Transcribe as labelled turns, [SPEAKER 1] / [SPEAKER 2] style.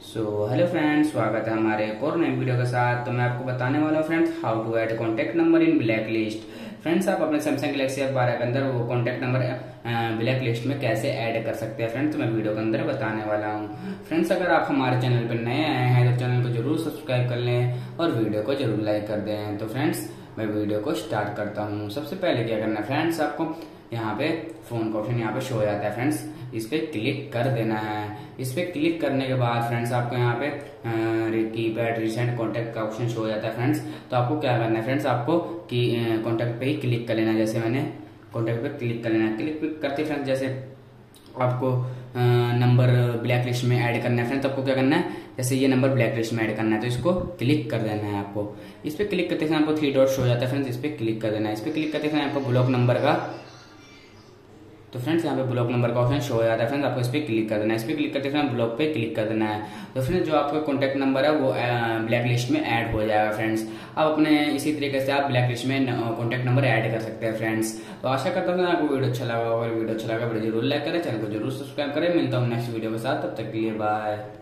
[SPEAKER 1] Hello friends, स्वागत है हमारे एक और नई वीडियो के साथ। तो मैं आपको बताने वाला हूँ friends, how to add contact number in black list. Friends, आप अपने सैमसंग गैलेक्सी F12 के अंदर वो कॉन्टैक्ट नंबर ब्लैक लिस्ट में कैसे ऐड कर सकते हैं फ्रेंड्स, तो मैं वीडियो के अंदर बताने वाला हूँ। फ्रेंड्स, अगर आप हमारे चैनल पर नए आए हैं तो चैनल को जरूर सब्सक्राइब कर लें और वीडियो को जरूर लाइक कर दें। तो फ्रेंड्स, मैं वीडियो को स्टार्ट करता हूँ। सबसे पहले क्या करना है फ्रेंड्स, आपको यहाँ पे फोन का ऑप्शन यहाँ पे शो हो जाता है फ्रेंड्स, इस पे क्लिक कर देना है। इस पे क्लिक करने के बाद फ्रेंड्स आपको यहाँ पे कीपैड रिसेंट कॉन्टैक्ट का ऑप्शन शो हो जाता है फ्रेंड्स। तो आपको क्या करना है फ्रेंड्स, आपको की कॉन्टैक्ट पे ही क्लिक कर लेना है। जैसे मैंने कॉन्टैक्ट पे क्लिक कर लेना है। क्लिक करते फ्रेंड्स जैसे आपको नंबर ब्लैक लिस्ट में ऐड करना है फ्रेंड्स, आपको क्या करना है, जैसे ये नंबर ब्लैक लिस्ट में ऐड करना है तो इसको क्लिक कर देना है आपको। इस पे क्लिक करते समय आपको 3 डॉट्स हो जाता है फ्रेंड्स, इस पे क्लिक कर देना है। इस पे क्लिक करते समय आपको ब्लॉक नंबर का, तो फ्रेंड्स यहाँ पे ब्लॉक नंबर का ऑप्शन शो हो जाता है फ्रेंड्स, आपको इस पे क्लिक कर देना है। इस पे क्लिक करते समय ब्लॉक पे क्लिक कर देना है। तो फ्रेंड्स, जो आपका कॉन्टैक्ट नंबर है वो ब्लैक लिस्ट में ऐड हो जाएगा फ्रेंड्स। आप अपने इसी तरीके से आप ब्लैक लिस्ट में कॉन्टैक्ट नंबर ऐड कर सकते हैं फ्रेंड्स। तो आशा करता हूँ आपको वीडियो अच्छा लगा होगा। वीडियो अच्छा लगा वीडियो जरूर लाइक करें, चैनल को जरूर सब्सक्राइब करें। मिलता हूँ नेक्स्ट वीडियो के साथ, तब तक के लिए बाय।